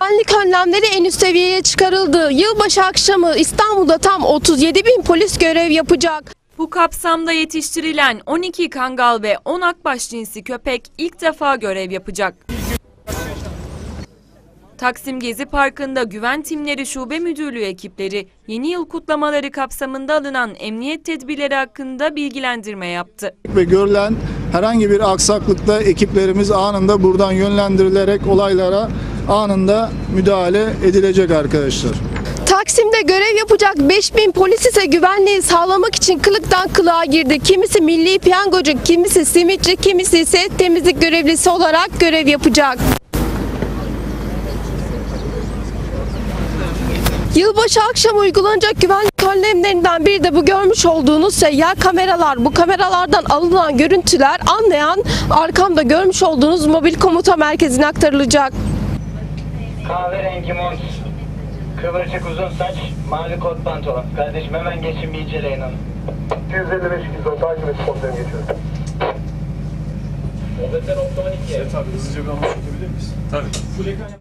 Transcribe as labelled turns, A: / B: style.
A: Güvenlik önlemleri en üst seviyeye çıkarıldı. Yılbaşı akşamı İstanbul'da tam 37.000 polis görev yapacak.
B: Bu kapsamda yetiştirilen 12 kangal ve 10 akbaş cinsi köpek ilk defa görev yapacak. Taksim Gezi Parkı'nda Güven Timleri Şube Müdürlüğü ekipleri yeni yıl kutlamaları kapsamında alınan emniyet tedbirleri hakkında bilgilendirme yaptı.
C: Ve görülen herhangi bir aksaklıkta ekiplerimiz anında buradan yönlendirilerek olaylara anında müdahale edilecek arkadaşlar.
A: Taksim'de görev yapacak 5.000 polis ise güvenliği sağlamak için kılıktan kılığa girdi. Kimisi milli piyangocu, kimisi simitçi, kimisi ise temizlik görevlisi olarak görev yapacak. Yılbaşı akşamı uygulanacak güvenlik önlemlerinden biri de bu görmüş olduğunuz seyyar kameralar. Bu kameralardan alınan görüntüler anlayan arkamda görmüş olduğunuz mobil komuta merkezine aktarılacak.
D: Kahverengi mont, kıvırcık uzun saç, mavi kot pantolon. Kardeşim hemen geçin bir inceleyin onu.
E: 255-210 takip et, kontrolü geçiyorum.
D: Nöbetler 12.
E: Tabii hızlıca bir anons çekebilir miyiz?
F: Tabii.